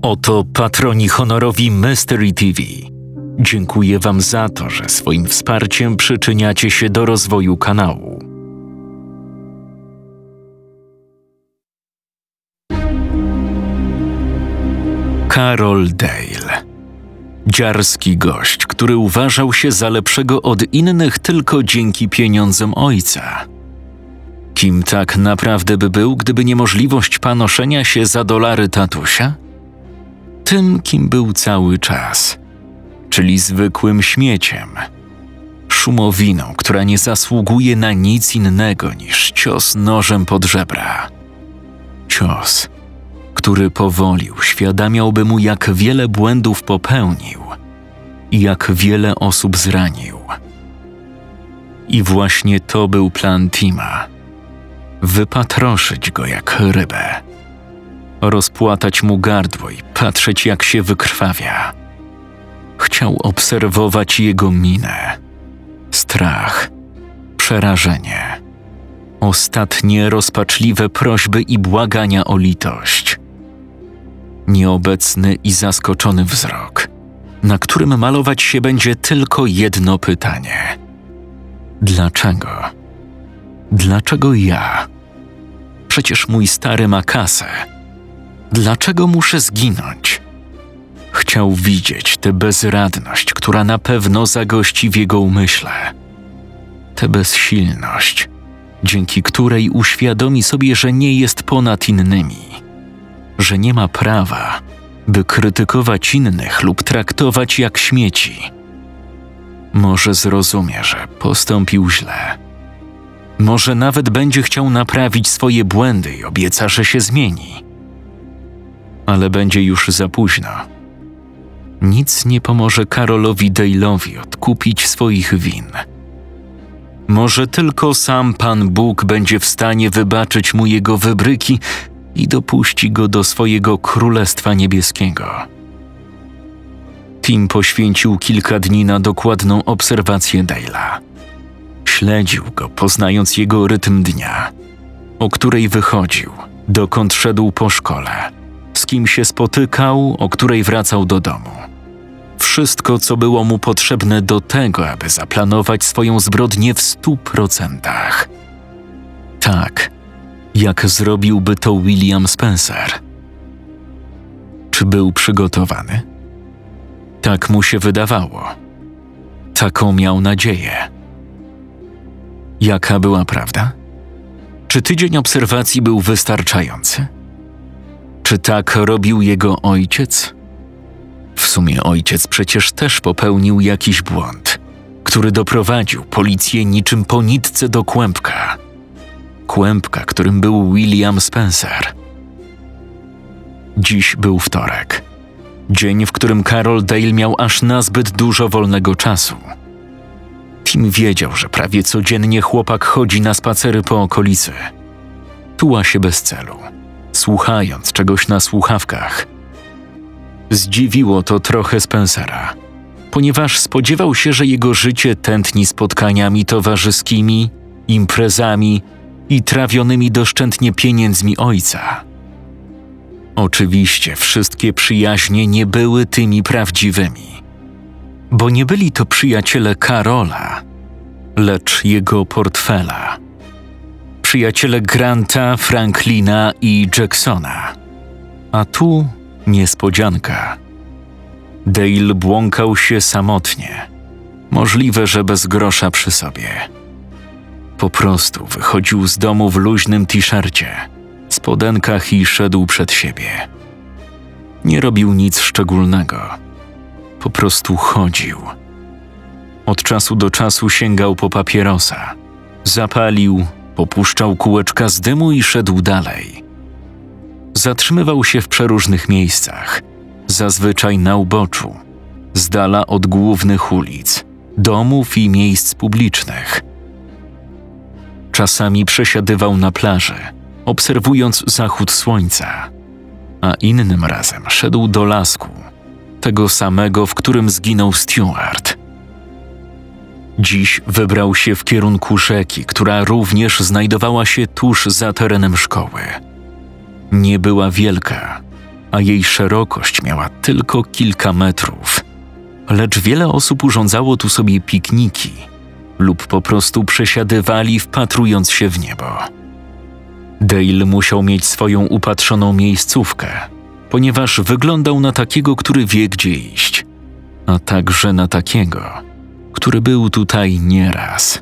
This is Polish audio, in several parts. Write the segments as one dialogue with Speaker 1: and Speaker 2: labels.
Speaker 1: Oto patroni honorowi Mystery TV. Dziękuję Wam za to, że swoim wsparciem przyczyniacie się do rozwoju kanału. Carol Dale. Dziarski gość, który uważał się za lepszego od innych tylko dzięki pieniądzom ojca. Kim tak naprawdę by był, gdyby nie możliwość panoszenia się za dolary tatusia? Tym, kim był cały czas, czyli zwykłym śmieciem. Szumowiną, która nie zasługuje na nic innego niż cios nożem pod żebra. Cios, który powoli uświadamiałby mu, jak wiele błędów popełnił i jak wiele osób zranił. I właśnie to był plan Tima. Wypatroszyć go jak rybę. Rozpłatać mu gardło i patrzeć, jak się wykrwawia. Chciał obserwować jego minę. Strach, przerażenie. Ostatnie rozpaczliwe prośby i błagania o litość. Nieobecny i zaskoczony wzrok, na którym malować się będzie tylko jedno pytanie. Dlaczego? Dlaczego ja? Przecież mój stary ma kasę. Dlaczego muszę zginąć? Chciał widzieć tę bezradność, która na pewno zagości w jego umyśle. Tę bezsilność, dzięki której uświadomi sobie, że nie jest ponad innymi, że nie ma prawa, by krytykować innych lub traktować jak śmieci. Może zrozumie, że postąpił źle. Może nawet będzie chciał naprawić swoje błędy i obieca, że się zmieni. Ale będzie już za późno. Nic nie pomoże Carolowi Dale'owi odkupić swoich win. Może tylko sam Pan Bóg będzie w stanie wybaczyć mu jego wybryki i dopuści go do swojego Królestwa Niebieskiego. Tim poświęcił kilka dni na dokładną obserwację Dale'a. Śledził go, poznając jego rytm dnia, o której wychodził, dokąd szedł po szkole, z kim się spotykał, o której wracał do domu. Wszystko, co było mu potrzebne do tego, aby zaplanować swoją zbrodnię w 100%. Tak, jak zrobiłby to William Spencer. Czy był przygotowany? Tak mu się wydawało. Taką miał nadzieję. Jaka była prawda? Czy tydzień obserwacji był wystarczający? Czy tak robił jego ojciec? W sumie ojciec przecież też popełnił jakiś błąd, który doprowadził policję niczym po nitce do kłębka. Kłębka, którym był William Spencer. Dziś był wtorek. Dzień, w którym Carol Dale miał aż nazbyt dużo wolnego czasu. Tim wiedział, że prawie codziennie chłopak chodzi na spacery po okolicy. Tuła się bez celu, słuchając czegoś na słuchawkach. Zdziwiło to trochę Spencera, ponieważ spodziewał się, że jego życie tętni spotkaniami towarzyskimi, imprezami i trawionymi doszczętnie pieniędzmi ojca. Oczywiście wszystkie przyjaźnie nie były tymi prawdziwymi, bo nie byli to przyjaciele Karola, lecz jego portfela. Przyjaciele Granta, Franklina i Jacksona. A tu niespodzianka. Dale błąkał się samotnie. Możliwe, że bez grosza przy sobie. Po prostu wychodził z domu w luźnym t-shircie, spodenkach i szedł przed siebie. Nie robił nic szczególnego. Po prostu chodził. Od czasu do czasu sięgał po papierosa. Zapalił, popuszczał kółeczka z dymu i szedł dalej. Zatrzymywał się w przeróżnych miejscach, zazwyczaj na uboczu, z dala od głównych ulic, domów i miejsc publicznych. Czasami przesiadywał na plaży, obserwując zachód słońca, a innym razem szedł do lasku, tego samego, w którym zginął Stuart. Dziś wybrał się w kierunku rzeki, która również znajdowała się tuż za terenem szkoły. Nie była wielka, a jej szerokość miała tylko kilka metrów. Lecz wiele osób urządzało tu sobie pikniki lub po prostu przesiadywali, wpatrując się w niebo. Dale musiał mieć swoją upatrzoną miejscówkę, ponieważ wyglądał na takiego, który wie, gdzie iść, a także na takiego, który był tutaj nieraz.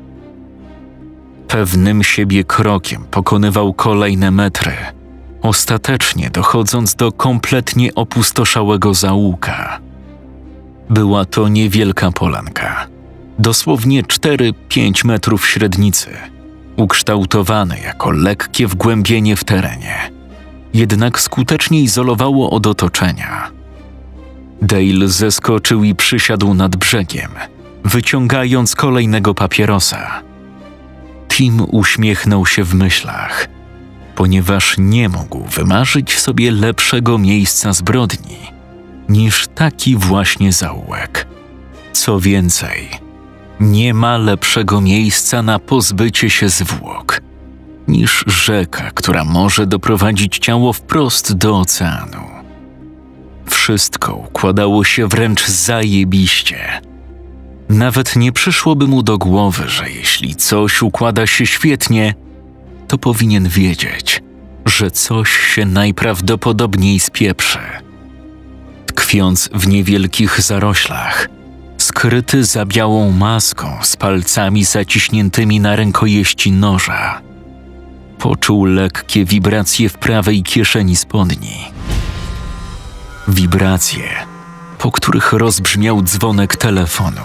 Speaker 1: Pewnym siebie krokiem pokonywał kolejne metry, ostatecznie dochodząc do kompletnie opustoszałego zaułka. Była to niewielka polanka, dosłownie 4–5 metrów średnicy, ukształtowane jako lekkie wgłębienie w terenie, jednak skutecznie izolowało od otoczenia. Dale zeskoczył i przysiadł nad brzegiem, wyciągając kolejnego papierosa. Tim uśmiechnął się w myślach, ponieważ nie mógł wymarzyć sobie lepszego miejsca zbrodni niż taki właśnie zaułek. Co więcej, nie ma lepszego miejsca na pozbycie się zwłok niż rzeka, która może doprowadzić ciało wprost do oceanu. Wszystko układało się wręcz zajebiście. Nawet nie przyszłoby mu do głowy, że jeśli coś układa się świetnie, to powinien wiedzieć, że coś się najprawdopodobniej spieprzy. Tkwiąc w niewielkich zaroślach, skryty za białą maską z palcami zaciśniętymi na rękojeści noża, poczuł lekkie wibracje w prawej kieszeni spodni. Wibracje, po których rozbrzmiał dzwonek telefonu.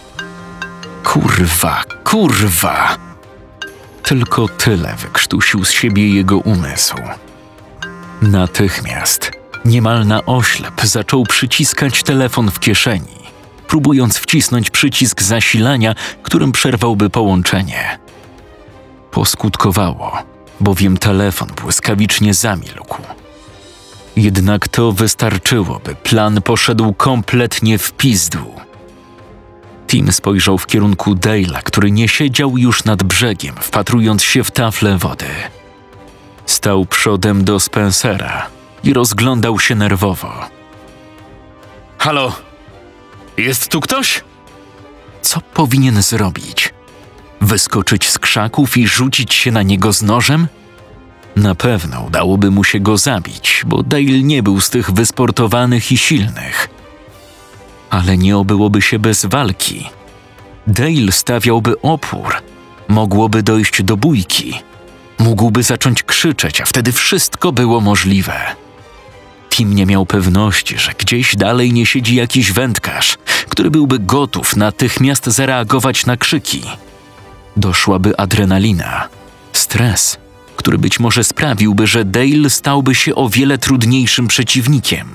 Speaker 1: Kurwa! Tylko tyle wykrztusił z siebie jego umysł. Natychmiast, niemal na oślep, zaczął przyciskać telefon w kieszeni, próbując wcisnąć przycisk zasilania, którym przerwałby połączenie. Poskutkowało, bowiem telefon błyskawicznie zamilkł. Jednak to wystarczyło, by plan poszedł kompletnie w pizdu. Tim spojrzał w kierunku Dale'a, który nie siedział już nad brzegiem, wpatrując się w taflę wody. Stał przodem do Spencera i rozglądał się nerwowo. Halo? Jest tu ktoś? Co powinien zrobić? Wyskoczyć z krzaków i rzucić się na niego z nożem? Na pewno udałoby mu się go zabić, bo Dale nie był z tych wysportowanych i silnych. Ale nie obyłoby się bez walki. Dale stawiałby opór. Mogłoby dojść do bójki. Mógłby zacząć krzyczeć, a wtedy wszystko było możliwe. Tim nie miał pewności, że gdzieś dalej nie siedzi jakiś wędkarz, który byłby gotów natychmiast zareagować na krzyki. Doszłaby adrenalina, stres, który być może sprawiłby, że Dale stałby się o wiele trudniejszym przeciwnikiem.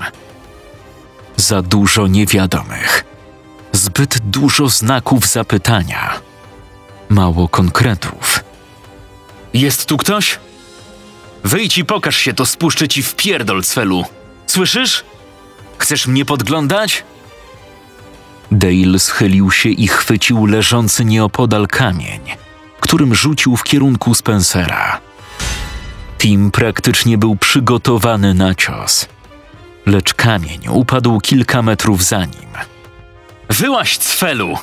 Speaker 1: Za dużo niewiadomych, zbyt dużo znaków zapytania, mało konkretów. Jest tu ktoś? Wyjdź i pokaż się, to spuszczę ci w pierdol, cfelu. Słyszysz? Chcesz mnie podglądać? Dale schylił się i chwycił leżący nieopodal kamień, którym rzucił w kierunku Spencera. Tim praktycznie był przygotowany na cios, lecz kamień upadł kilka metrów za nim. Wyłaź, cfelu!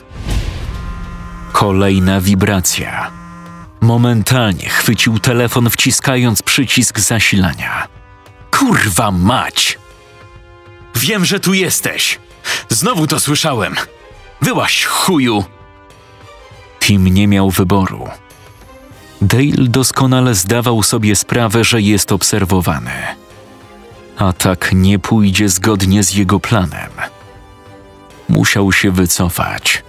Speaker 1: Kolejna wibracja. Momentalnie chwycił telefon, wciskając przycisk zasilania. Kurwa mać! Wiem, że tu jesteś! Znowu to słyszałem! Wyłaź, chuju! Tim nie miał wyboru. Dale doskonale zdawał sobie sprawę, że jest obserwowany. Atak nie pójdzie zgodnie z jego planem. Musiał się wycofać.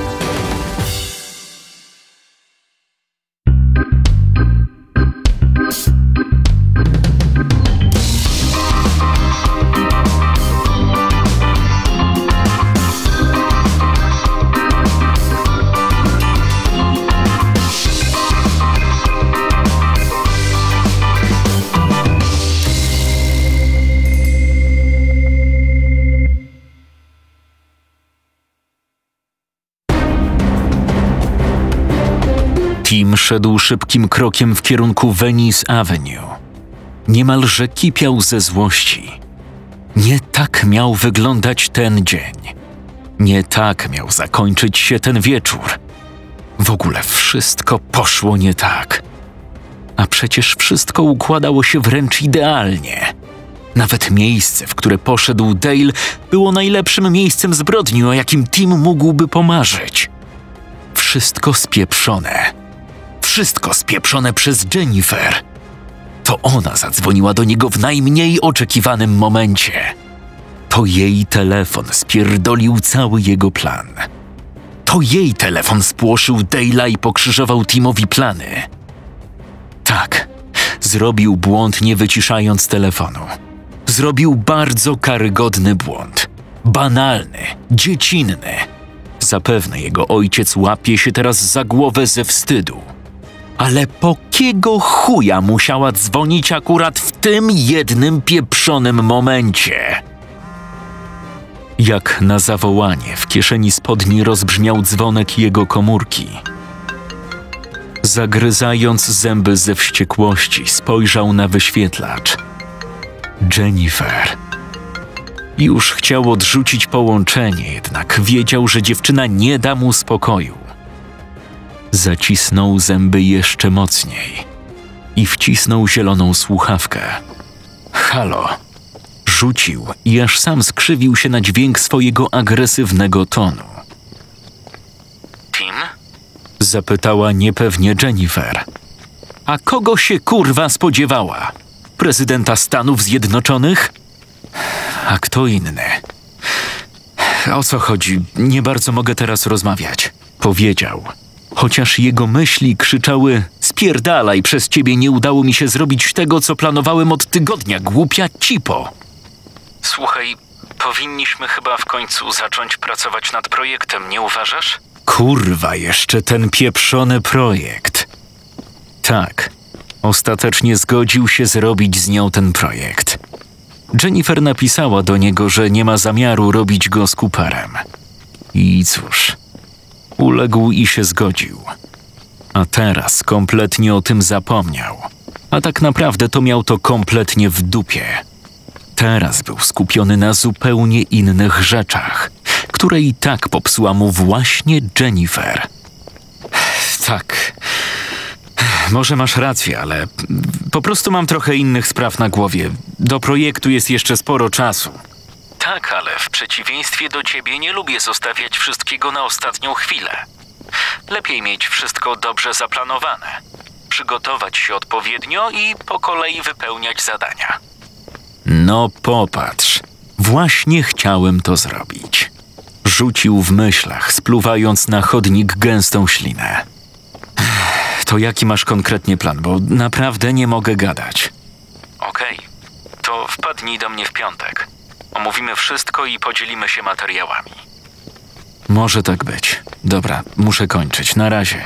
Speaker 1: Tim szedł szybkim krokiem w kierunku Venice Avenue. Niemalże kipiał ze złości, Nie tak miał wyglądać ten dzień. Nie tak miał zakończyć się ten wieczór. W ogóle wszystko poszło nie tak. A przecież wszystko układało się wręcz idealnie. Nawet miejsce, w które poszedł Dale, było najlepszym miejscem zbrodni, o jakim Tim mógłby pomarzyć. Wszystko spieprzone. Wszystko spieprzone przez Jennifer. To ona zadzwoniła do niego w najmniej oczekiwanym momencie. To jej telefon spierdolił cały jego plan. To jej telefon spłoszył Dale'a i pokrzyżował Timowi plany. Tak, zrobił błąd, nie wyciszając telefonu. Zrobił bardzo karygodny błąd. Banalny, dziecinny. Zapewne jego ojciec łapie się teraz za głowę ze wstydu. Ale po kiego chuja musiała dzwonić akurat w tym jednym pieprzonym momencie? Jak na zawołanie w kieszeni spodni rozbrzmiał dzwonek jego komórki. Zagryzając zęby ze wściekłości, spojrzał na wyświetlacz. Jennifer. Już chciał odrzucić połączenie, jednak wiedział, że dziewczyna nie da mu spokoju. Zacisnął zęby jeszcze mocniej i wcisnął zieloną słuchawkę. Halo. Rzucił i aż sam skrzywił się na dźwięk swojego agresywnego tonu. Tim? Zapytała niepewnie Jennifer. A kogo się kurwa spodziewała? Prezydenta Stanów Zjednoczonych? A kto inny? O co chodzi? Nie bardzo mogę teraz rozmawiać, powiedział. Chociaż jego myśli krzyczały: spierdalaj, przez ciebie nie udało mi się zrobić tego, co planowałem od tygodnia, głupia cipo. Słuchaj, powinniśmy chyba w końcu zacząć pracować nad projektem, nie uważasz? Kurwa, jeszcze ten pieprzony projekt. Tak, ostatecznie zgodził się zrobić z nią ten projekt. Jennifer napisała do niego, że nie ma zamiaru robić go z Cooperem. I cóż, uległ i się zgodził. A teraz kompletnie o tym zapomniał. A tak naprawdę to miał to kompletnie w dupie. Teraz był skupiony na zupełnie innych rzeczach, które i tak popsuła mu właśnie Jennifer. Tak, może masz rację, ale po prostu mam trochę innych spraw na głowie. Do projektu jest jeszcze sporo czasu. Tak, ale w przeciwieństwie do ciebie nie lubię zostawiać wszystkiego na ostatnią chwilę. Lepiej mieć wszystko dobrze zaplanowane, przygotować się odpowiednio i po kolei wypełniać zadania. No popatrz, właśnie chciałem to zrobić. Rzucił w myślach, spluwając na chodnik gęstą ślinę. To jaki masz konkretnie plan, bo naprawdę nie mogę gadać. Okej, to wpadnij do mnie w piątek. Omówimy wszystko i podzielimy się materiałami. Może tak być. Dobra, muszę kończyć. Na razie.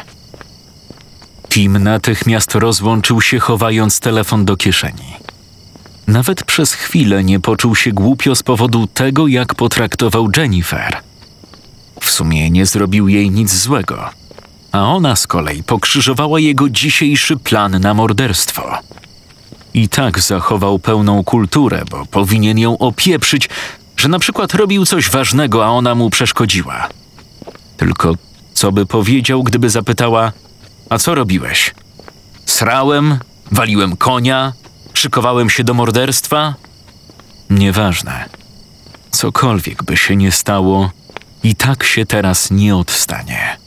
Speaker 1: Tim natychmiast rozłączył się, chowając telefon do kieszeni. Nawet przez chwilę nie poczuł się głupio z powodu tego, jak potraktował Jennifer. W sumie nie zrobił jej nic złego, a ona z kolei pokrzyżowała jego dzisiejszy plan na morderstwo. I tak zachował pełną kulturę, bo powinien ją opieprzyć, że na przykład robił coś ważnego, a ona mu przeszkodziła. Tylko co by powiedział, gdyby zapytała: a co robiłeś? Srałem? Waliłem konia? Szykowałem się do morderstwa? Nieważne. Cokolwiek by się nie stało, i tak się teraz nie odstanie.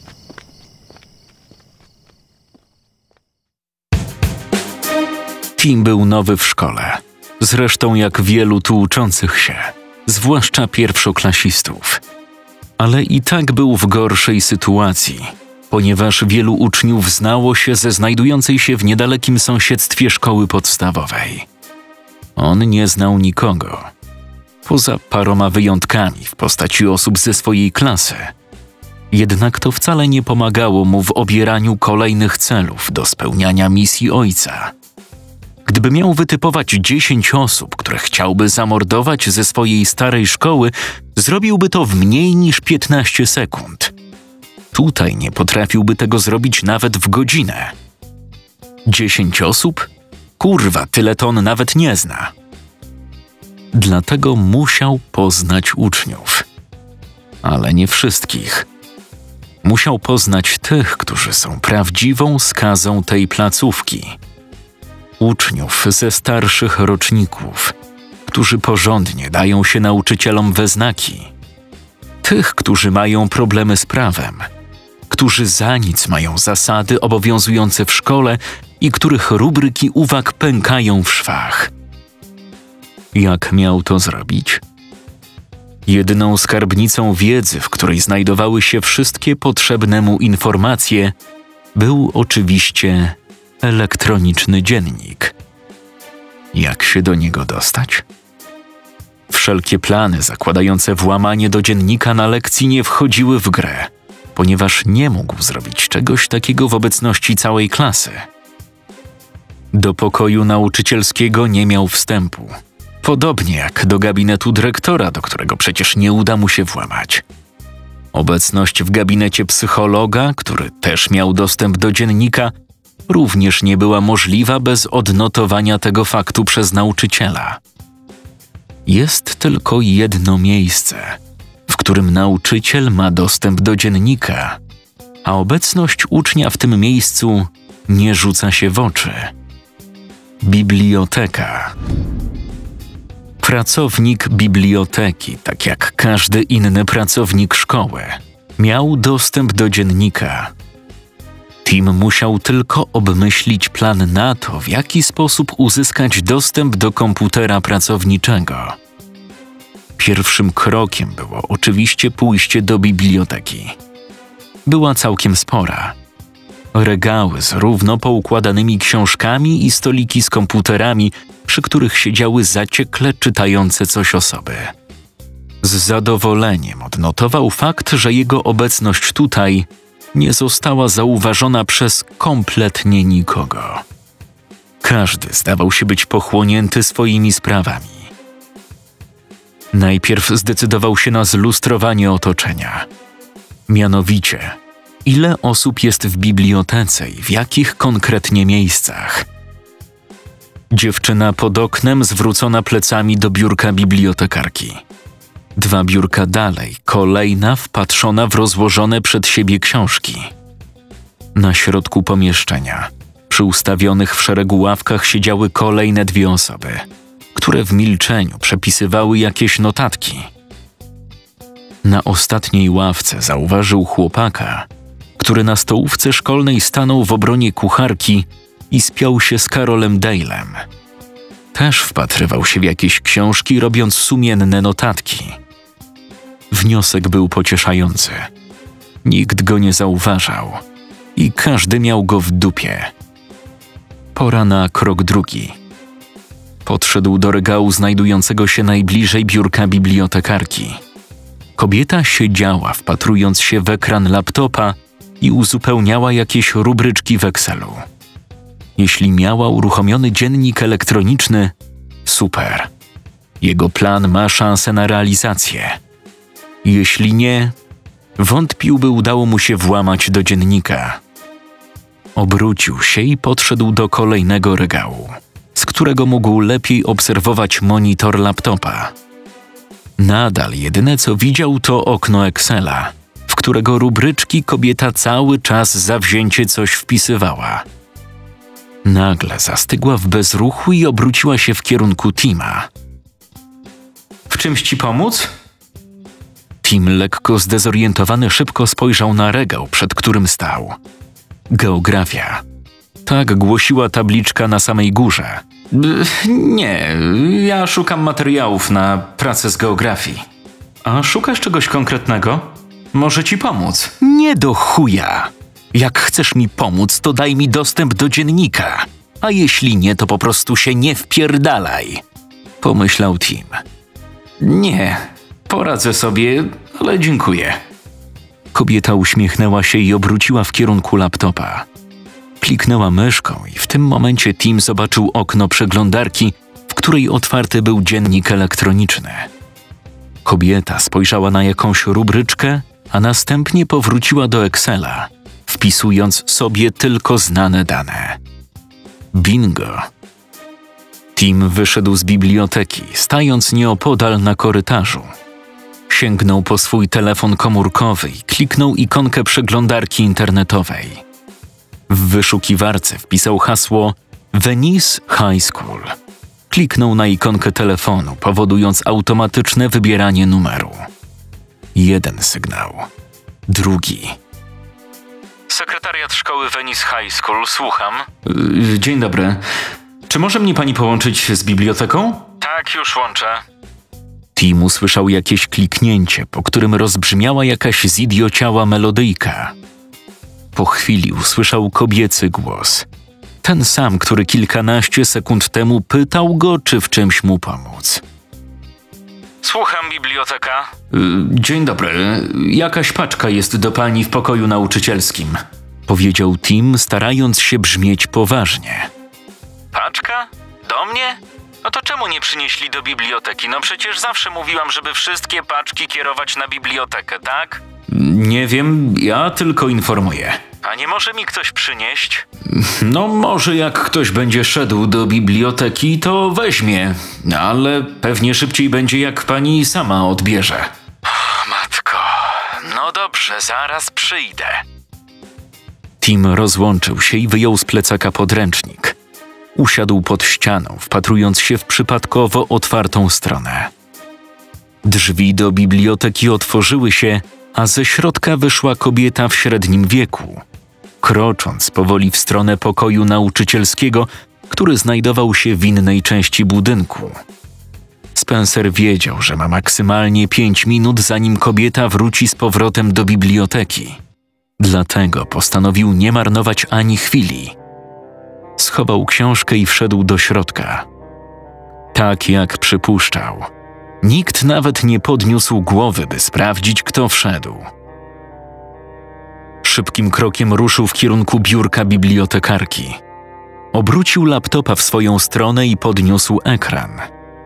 Speaker 1: Tim był nowy w szkole. Zresztą jak wielu tu uczących się, zwłaszcza pierwszoklasistów. Ale i tak był w gorszej sytuacji, ponieważ wielu uczniów znało się ze znajdującej się w niedalekim sąsiedztwie szkoły podstawowej. On nie znał nikogo, poza paroma wyjątkami w postaci osób ze swojej klasy. Jednak to wcale nie pomagało mu w obieraniu kolejnych celów do spełniania misji ojca. Gdyby miał wytypować 10 osób, które chciałby zamordować ze swojej starej szkoły, zrobiłby to w mniej niż 15 sekund. Tutaj nie potrafiłby tego zrobić nawet w godzinę. 10 osób? Kurwa, tyle to on nawet nie zna. Dlatego musiał poznać uczniów. Ale nie wszystkich. Musiał poznać tych, którzy są prawdziwą skazą tej placówki. Uczniów ze starszych roczników, którzy porządnie dają się nauczycielom we znaki. Tych, którzy mają problemy z prawem, którzy za nic mają zasady obowiązujące w szkole i których rubryki uwag pękają w szwach. Jak miał to zrobić? Jedyną skarbnicą wiedzy, w której znajdowały się wszystkie potrzebne mu informacje, był oczywiście elektroniczny dziennik. Jak się do niego dostać? Wszelkie plany zakładające włamanie do dziennika na lekcji nie wchodziły w grę, ponieważ nie mógł zrobić czegoś takiego w obecności całej klasy. Do pokoju nauczycielskiego nie miał wstępu, podobnie jak do gabinetu dyrektora, do którego przecież nie uda mu się włamać. Obecność w gabinecie psychologa, który też miał dostęp do dziennika, również nie była możliwa bez odnotowania tego faktu przez nauczyciela. Jest tylko jedno miejsce, w którym nauczyciel ma dostęp do dziennika, a obecność ucznia w tym miejscu nie rzuca się w oczy. Biblioteka. Pracownik biblioteki, tak jak każdy inny pracownik szkoły, miał dostęp do dziennika. Tim musiał tylko obmyślić plan na to, w jaki sposób uzyskać dostęp do komputera pracowniczego. Pierwszym krokiem było oczywiście pójście do biblioteki. Była całkiem spora. Regały z równo poukładanymi książkami i stoliki z komputerami, przy których siedziały zaciekle czytające coś osoby. Z zadowoleniem odnotował fakt, że jego obecność tutaj nie została zauważona przez kompletnie nikogo. Każdy zdawał się być pochłonięty swoimi sprawami. Najpierw zdecydował się na zlustrowanie otoczenia. Mianowicie, ile osób jest w bibliotece i w jakich konkretnie miejscach. Dziewczyna pod oknem zwrócona plecami do biurka bibliotekarki. 2 biurka dalej, kolejna wpatrzona w rozłożone przed siebie książki. Na środku pomieszczenia, przy ustawionych w szeregu ławkach siedziały kolejne 2 osoby, które w milczeniu przepisywały jakieś notatki. Na ostatniej ławce zauważył chłopaka, który na stołówce szkolnej stanął w obronie kucharki i spiął się z Karolem Dale'em. Też wpatrywał się w jakieś książki, robiąc sumienne notatki. Wniosek był pocieszający. Nikt go nie zauważał i każdy miał go w dupie. Pora na krok drugi. Podszedł do regału znajdującego się najbliżej biurka bibliotekarki. Kobieta siedziała, wpatrując się w ekran laptopa i uzupełniała jakieś rubryczki w Excelu. Jeśli miała uruchomiony dziennik elektroniczny, super. Jego plan ma szansę na realizację. Jeśli nie, wątpił, by udało mu się włamać do dziennika. Obrócił się i podszedł do kolejnego regału, z którego mógł lepiej obserwować monitor laptopa. Nadal jedyne co widział to okno Excela, w którego rubryczki kobieta cały czas zawzięcie coś wpisywała. Nagle zastygła w bezruchu i obróciła się w kierunku Tima. W czymś ci pomóc? Tim, lekko zdezorientowany, szybko spojrzał na regał, przed którym stał. Geografia. Tak głosiła tabliczka na samej górze. Nie, ja szukam materiałów na pracę z geografii. A szukasz czegoś konkretnego? Może ci pomóc? Nie do chuja. Jak chcesz mi pomóc, to daj mi dostęp do dziennika. A jeśli nie, to po prostu się nie wpierdalaj. Pomyślał Tim. Nie, poradzę sobie, ale dziękuję. Kobieta uśmiechnęła się i obróciła w kierunku laptopa. Kliknęła myszką i w tym momencie Tim zobaczył okno przeglądarki, w której otwarty był dziennik elektroniczny. Kobieta spojrzała na jakąś rubryczkę, a następnie powróciła do Excela, wpisując sobie tylko znane dane. Bingo! Tim wyszedł z biblioteki, stając nieopodal na korytarzu. Sięgnął po swój telefon komórkowy i kliknął ikonkę przeglądarki internetowej. W wyszukiwarce wpisał hasło Venice High School. Kliknął na ikonkę telefonu, powodując automatyczne wybieranie numeru. Jeden sygnał. Drugi. Sekretariat szkoły Venice High School, słucham. Dzień dobry. Czy może mnie pani połączyć z biblioteką? Tak, już łączę. Tim usłyszał jakieś kliknięcie, po którym rozbrzmiała jakaś zidiociała melodyjka. Po chwili usłyszał kobiecy głos. Ten sam, który kilkanaście sekund temu pytał go, czy w czymś mu pomóc. Słucham, biblioteka. Dzień dobry. Jakaś paczka jest do pani w pokoju nauczycielskim, powiedział Tim, starając się brzmieć poważnie. Paczka? Do mnie? No to czemu nie przynieśli do biblioteki? No przecież zawsze mówiłam, żeby wszystkie paczki kierować na bibliotekę, tak? Nie wiem, ja tylko informuję. A nie może mi ktoś przynieść? No może jak ktoś będzie szedł do biblioteki, to weźmie, ale pewnie szybciej będzie, jak pani sama odbierze. Matko, no dobrze, zaraz przyjdę. Tim rozłączył się i wyjął z plecaka podręcznik. Usiadł pod ścianą, wpatrując się w przypadkowo otwartą stronę. Drzwi do biblioteki otworzyły się, a ze środka wyszła kobieta w średnim wieku, krocząc powoli w stronę pokoju nauczycielskiego, który znajdował się w innej części budynku. Spencer wiedział, że ma maksymalnie 5 minut, zanim kobieta wróci z powrotem do biblioteki. Dlatego postanowił nie marnować ani chwili. Schował książkę i wszedł do środka. Tak jak przypuszczał. Nikt nawet nie podniósł głowy, by sprawdzić, kto wszedł. Szybkim krokiem ruszył w kierunku biurka bibliotekarki. Obrócił laptopa w swoją stronę i podniósł ekran.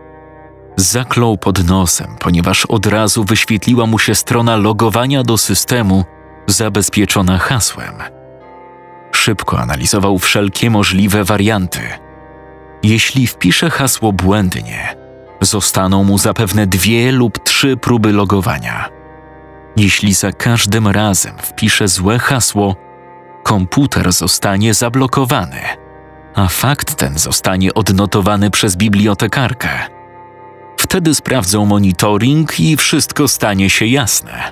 Speaker 1: Zaklął pod nosem, ponieważ od razu wyświetliła mu się strona logowania do systemu zabezpieczona hasłem. Szybko analizował wszelkie możliwe warianty. Jeśli wpisze hasło błędnie, zostaną mu zapewne 2 lub 3 próby logowania. Jeśli za każdym razem wpisze złe hasło, komputer zostanie zablokowany, a fakt ten zostanie odnotowany przez bibliotekarkę. Wtedy sprawdzą monitoring i wszystko stanie się jasne.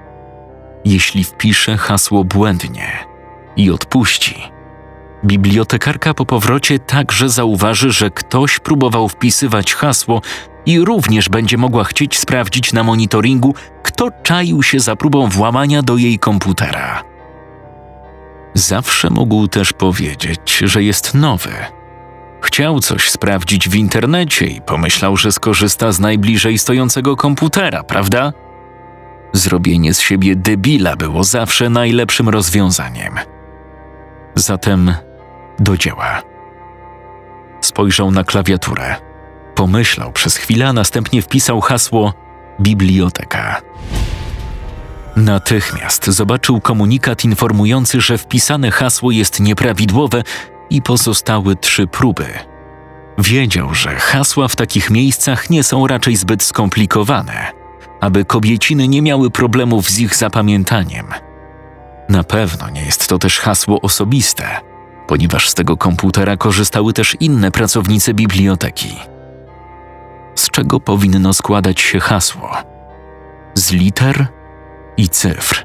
Speaker 1: Jeśli wpisze hasło błędnie i odpuści, bibliotekarka po powrocie także zauważy, że ktoś próbował wpisywać hasło i również będzie mogła chcieć sprawdzić na monitoringu, kto czaił się za próbą włamania do jej komputera. Zawsze mógł też powiedzieć, że jest nowy. Chciał coś sprawdzić w internecie i pomyślał, że skorzysta z najbliżej stojącego komputera, prawda? Zrobienie z siebie debila było zawsze najlepszym rozwiązaniem. Zatem do dzieła. Spojrzał na klawiaturę. Pomyślał przez chwilę, a następnie wpisał hasło biblioteka. Natychmiast zobaczył komunikat informujący, że wpisane hasło jest nieprawidłowe i pozostały 3 próby. Wiedział, że hasła w takich miejscach nie są raczej zbyt skomplikowane, aby kobieciny nie miały problemów z ich zapamiętaniem. Na pewno nie jest to też hasło osobiste, ponieważ z tego komputera korzystały też inne pracownice biblioteki. Z czego powinno składać się hasło? Z liter i cyfr.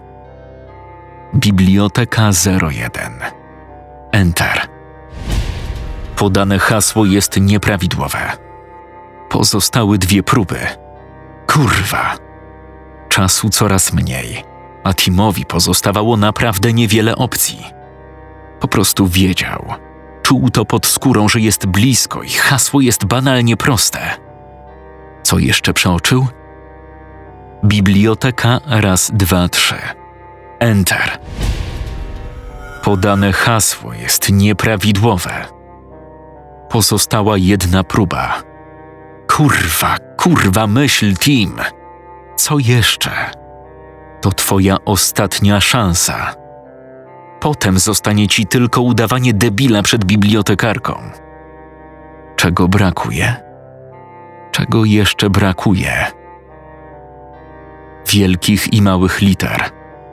Speaker 1: Biblioteka 01. Enter. Podane hasło jest nieprawidłowe. Pozostały 2 próby. Kurwa. Czasu coraz mniej, a Timowi pozostawało naprawdę niewiele opcji. Po prostu wiedział. Czuł to pod skórą, że jest blisko i hasło jest banalnie proste. Co jeszcze przeoczył? Biblioteka raz, 2, 3. Enter. Podane hasło jest nieprawidłowe. Pozostała 1 próba. Kurwa, myśl, Tim. Co jeszcze? To twoja ostatnia szansa. Potem zostanie ci tylko udawanie debila przed bibliotekarką. czego brakuje? Czego jeszcze brakuje? Wielkich i małych liter.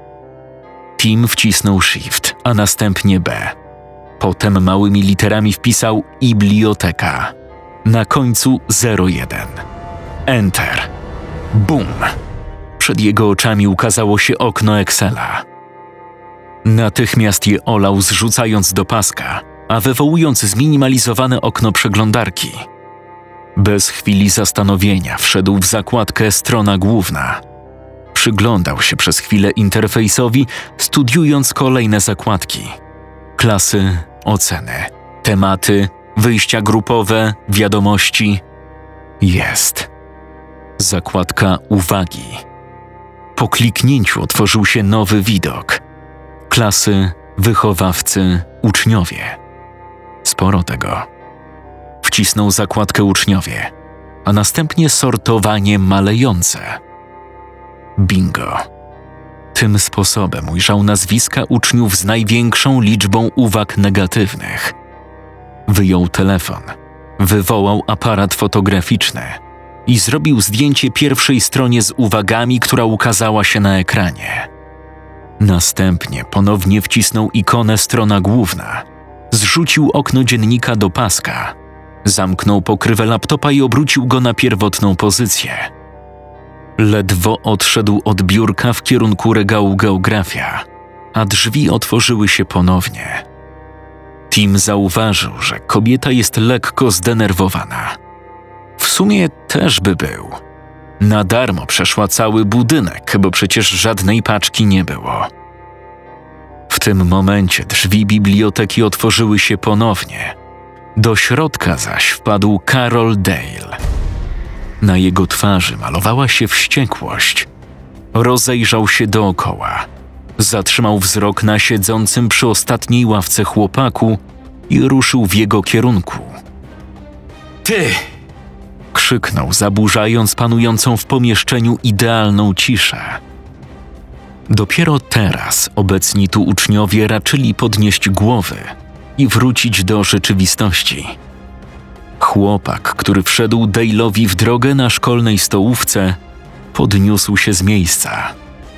Speaker 1: Tim wcisnął Shift, a następnie B. Potem małymi literami wpisał biblioteka. Na końcu 01. Enter. Bum! Przed jego oczami ukazało się okno Excela. Natychmiast je olał, zrzucając do paska, a wywołując zminimalizowane okno przeglądarki. Bez chwili zastanowienia wszedł w zakładkę Strona główna. Przyglądał się przez chwilę interfejsowi, studiując kolejne zakładki. Klasy, oceny, tematy, wyjścia grupowe, wiadomości. Jest. Zakładka uwagi. Po kliknięciu otworzył się nowy widok. Klasy, wychowawcy, uczniowie. Sporo tego. Wcisnął zakładkę uczniowie, a następnie sortowanie malejące. Bingo. Tym sposobem ujrzał nazwiska uczniów z największą liczbą uwag negatywnych. Wyjął telefon, wywołał aparat fotograficzny i zrobił zdjęcie pierwszej stronie z uwagami, która ukazała się na ekranie. Następnie ponownie wcisnął ikonę Strona główna, zrzucił okno dziennika do paska, zamknął pokrywę laptopa i obrócił go na pierwotną pozycję. Ledwo odszedł od biurka w kierunku regału Geografia, a drzwi otworzyły się ponownie. Tim zauważył, że kobieta jest lekko zdenerwowana. W sumie też by był. Na darmo przeszła cały budynek, bo przecież żadnej paczki nie było. W tym momencie drzwi biblioteki otworzyły się ponownie. Do środka zaś wpadł Carol Dale. Na jego twarzy malowała się wściekłość. Rozejrzał się dookoła. Zatrzymał wzrok na siedzącym przy ostatniej ławce chłopaku i ruszył w jego kierunku. Ty! Krzyknął, zaburzając panującą w pomieszczeniu idealną ciszę. Dopiero teraz obecni tu uczniowie raczyli podnieść głowy i wrócić do rzeczywistości. Chłopak, który wszedł Dale'owi w drogę na szkolnej stołówce, podniósł się z miejsca.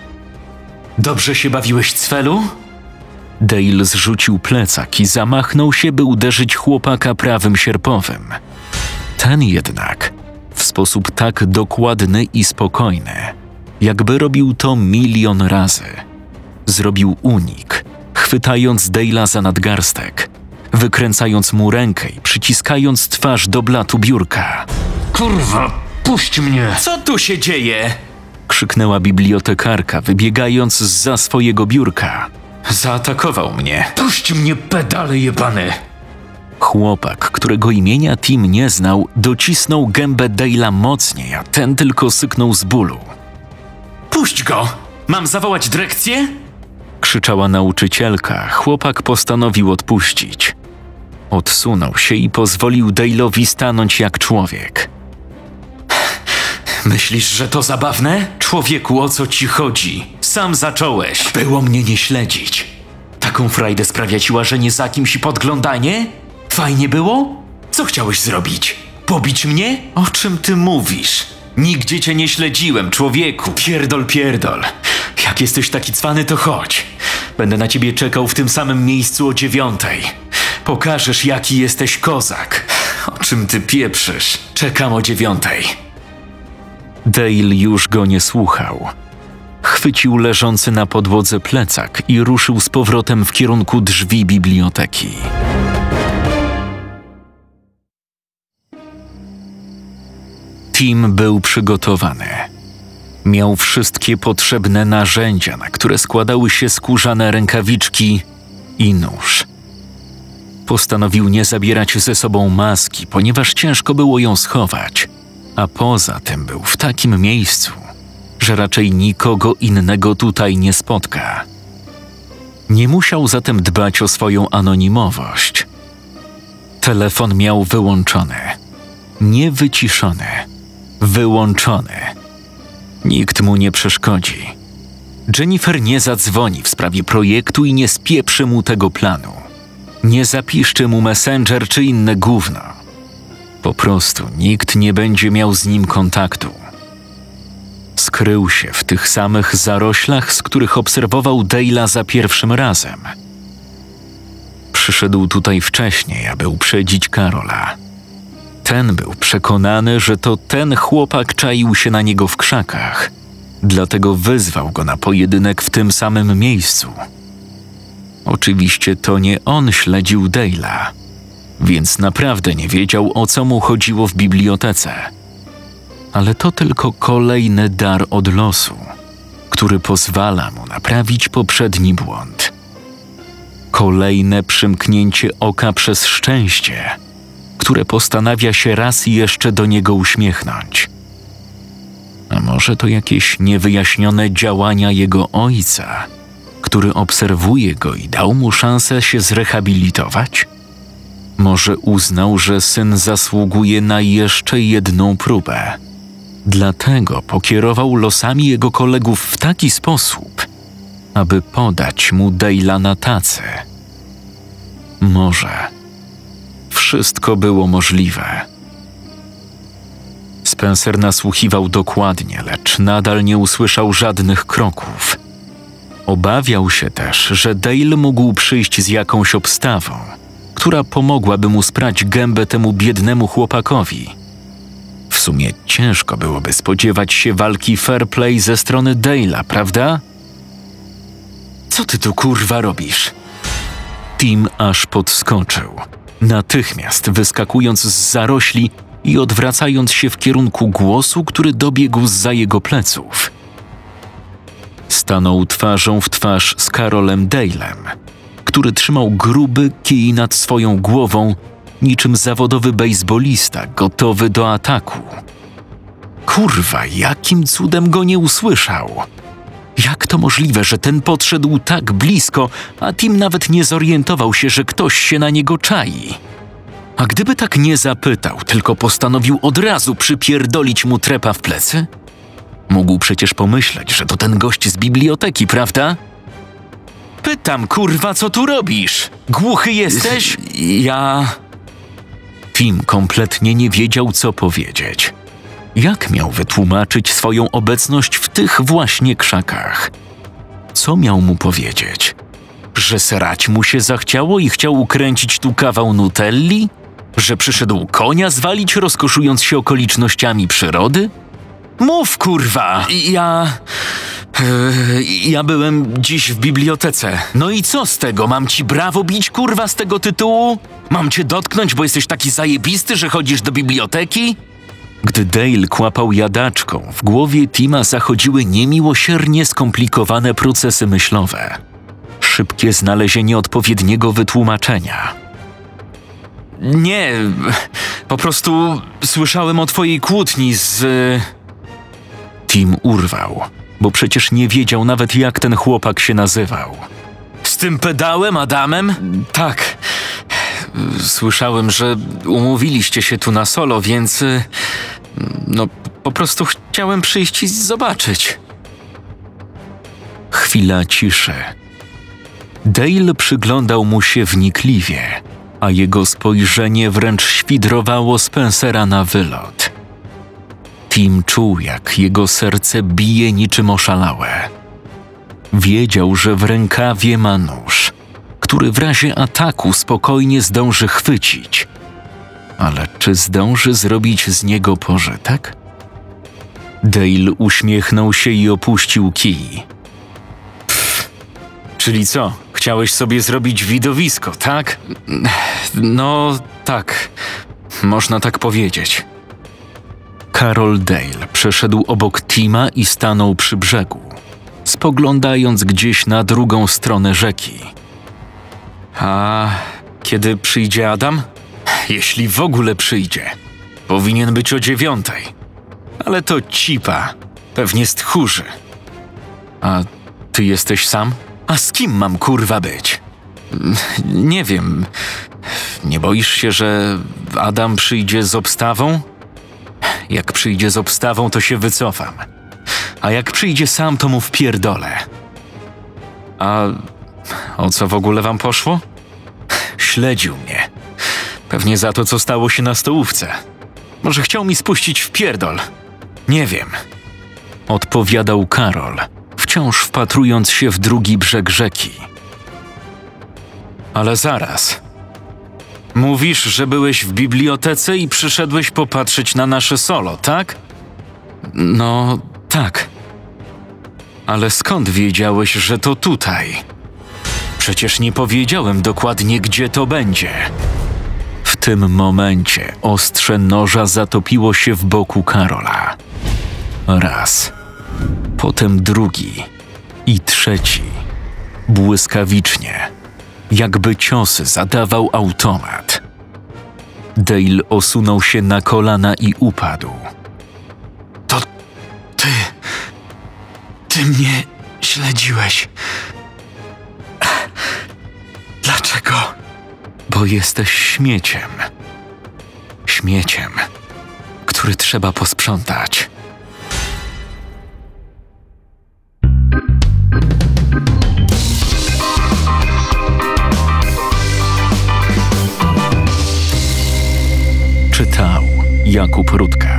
Speaker 1: Dobrze się bawiłeś, Cwelu? Dale zrzucił plecak i zamachnął się, by uderzyć chłopaka prawym sierpowym. Ten jednak, w sposób tak dokładny i spokojny, jakby robił to 1 000 000 razy, zrobił unik, chwytając Dale'a za nadgarstek, wykręcając mu rękę i przyciskając twarz do blatu biurka. Kurwa, puść mnie! Co tu się dzieje? Krzyknęła bibliotekarka, wybiegając zza swojego biurka. Zaatakował mnie. Puść mnie, pedale jebany! Chłopak, którego imienia Tim nie znał, docisnął gębę Dale'a mocniej, a ten tylko syknął z bólu. Puść go! Mam zawołać dyrekcję? Krzyczała nauczycielka. Chłopak postanowił odpuścić. Odsunął się i pozwolił Dale'owi stanąć jak człowiek. Myślisz, że to zabawne? Człowieku, o co ci chodzi? Sam zacząłeś. Było mnie nie śledzić. Taką frajdę sprawia ci łażenie za kimś i podglądanie? Fajnie było? Co chciałeś zrobić? Pobić mnie? O czym ty mówisz? Nigdzie cię nie śledziłem, człowieku. Pierdol. Jak jesteś taki cwany, to chodź. Będę na ciebie czekał w tym samym miejscu o 9:00. Pokażesz, jaki jesteś kozak. O czym ty pieprzysz? Czekam o 9:00. Dale już go nie słuchał. Chwycił leżący na podłodze plecak i ruszył z powrotem w kierunku drzwi biblioteki. Tim był przygotowany. Miał wszystkie potrzebne narzędzia, na które składały się skórzane rękawiczki i nóż. Postanowił nie zabierać ze sobą maski, ponieważ ciężko było ją schować, a poza tym był w takim miejscu, że raczej nikogo innego tutaj nie spotka. Nie musiał zatem dbać o swoją anonimowość. Telefon miał wyłączony, nie wyciszony, wyłączony. Nikt mu nie przeszkodzi. Jennifer nie zadzwoni w sprawie projektu i nie spieprzy mu tego planu. Nie zapiszczy mu Messenger czy inne gówno. Po prostu nikt nie będzie miał z nim kontaktu. Skrył się w tych samych zaroślach, z których obserwował Dale'a za pierwszym razem. Przyszedł tutaj wcześniej, aby uprzedzić Karola. Ten był przekonany, że to ten chłopak czaił się na niego w krzakach, dlatego wyzwał go na pojedynek w tym samym miejscu. Oczywiście to nie on śledził Dale'a, więc naprawdę nie wiedział, o co mu chodziło w bibliotece. Ale to tylko kolejny dar od losu, który pozwala mu naprawić poprzedni błąd. Kolejne przymknięcie oka przez szczęście, które postanawia się raz jeszcze do niego uśmiechnąć. A może to jakieś niewyjaśnione działania jego ojca, który obserwuje go i dał mu szansę się zrehabilitować? Może uznał, że syn zasługuje na jeszcze jedną próbę. Dlatego pokierował losami jego kolegów w taki sposób, aby podać mu Dale'a na tacy. Może wszystko było możliwe. Spencer nasłuchiwał dokładnie, lecz nadal nie usłyszał żadnych kroków. Obawiał się też, że Dale mógł przyjść z jakąś obstawą, która pomogłaby mu sprać gębę temu biednemu chłopakowi. W sumie ciężko byłoby spodziewać się walki fair play ze strony Dale'a, prawda? Co ty tu kurwa robisz? Tim aż podskoczył, natychmiast wyskakując z zarośli i odwracając się w kierunku głosu, który dobiegł zza jego pleców. Stanął twarzą w twarz z Karolem Dale'em, który trzymał gruby kij nad swoją głową, niczym zawodowy bejsbolista gotowy do ataku. Kurwa, jakim cudem go nie usłyszał? Jak to możliwe, że ten podszedł tak blisko, a Tim nawet nie zorientował się, że ktoś się na niego czai? A gdyby tak nie zapytał, tylko postanowił od razu przypierdolić mu trepa w plecy? Mógł przecież pomyśleć, że to ten gość z biblioteki, prawda? Pytam, kurwa, co tu robisz? Głuchy jesteś? Tim kompletnie nie wiedział, co powiedzieć. Jak miał wytłumaczyć swoją obecność w tych właśnie krzakach? Co miał mu powiedzieć? Że srać mu się zachciało i chciał ukręcić tu kawał nutelli? Że przyszedł konia zwalić, rozkoszując się okolicznościami przyrody? Mów, kurwa! Ja byłem dziś w bibliotece. No i co z tego? Mam ci brawo bić, kurwa, z tego tytułu? Mam cię dotknąć, bo jesteś taki zajebisty, że chodzisz do biblioteki? Gdy Dale kłapał jadaczką, w głowie Tima zachodziły niemiłosiernie skomplikowane procesy myślowe. Szybkie znalezienie odpowiedniego wytłumaczenia. Nie, po prostu słyszałem o twojej kłótni z... Tim urwał, bo przecież nie wiedział nawet, jak ten chłopak się nazywał. Z tym pedałem, Adamem? Tak. Słyszałem, że umówiliście się tu na solo, więc... No, po prostu chciałem przyjść i zobaczyć. Chwila ciszy. Dale przyglądał mu się wnikliwie, a jego spojrzenie wręcz świdrowało Spencera na wylot. Tim czuł, jak jego serce bije niczym oszalałe. Wiedział, że w rękawie ma nóż, który w razie ataku spokojnie zdąży chwycić. Ale czy zdąży zrobić z niego pożytek? Dale uśmiechnął się i opuścił kij. Czyli co? Chciałeś sobie zrobić widowisko, tak? No, tak. Można tak powiedzieć. Karol Dale przeszedł obok Tima i stanął przy brzegu, spoglądając gdzieś na drugą stronę rzeki. A kiedy przyjdzie Adam? Jeśli w ogóle przyjdzie. Powinien być o 9:00. Ale to cipa. Pewnie stchórzy. A ty jesteś sam? A z kim mam kurwa być? Nie wiem. Nie boisz się, że Adam przyjdzie z obstawą? Jak przyjdzie z obstawą, to się wycofam. A jak przyjdzie sam, to mu wpierdolę. A o co w ogóle wam poszło? Śledził mnie. Pewnie za to, co stało się na stołówce. Może chciał mi spuścić w pierdol. Nie wiem. Odpowiadał Karol, wciąż wpatrując się w drugi brzeg rzeki. Ale zaraz. Mówisz, że byłeś w bibliotece i przyszedłeś popatrzeć na nasze solo, tak? No, tak. Ale skąd wiedziałeś, że to tutaj? Przecież nie powiedziałem dokładnie, gdzie to będzie. W tym momencie ostrze noża zatopiło się w boku Karola. Raz, potem drugi i trzeci. Błyskawicznie, jakby ciosy zadawał automat. Dale osunął się na kolana i upadł.
Speaker 2: To ty mnie śledziłeś. Dlaczego?
Speaker 1: Bo jesteś śmieciem. Śmieciem, który trzeba posprzątać. Czytał Jakub Rutka.